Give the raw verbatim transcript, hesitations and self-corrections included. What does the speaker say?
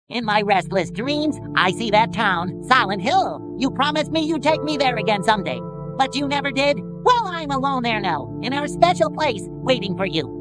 In my restless dreams, I see that town, Silent Hill. You promised me you'd take me there again someday, but you never did. Well, I'm alone there now, in our special place, waiting for you.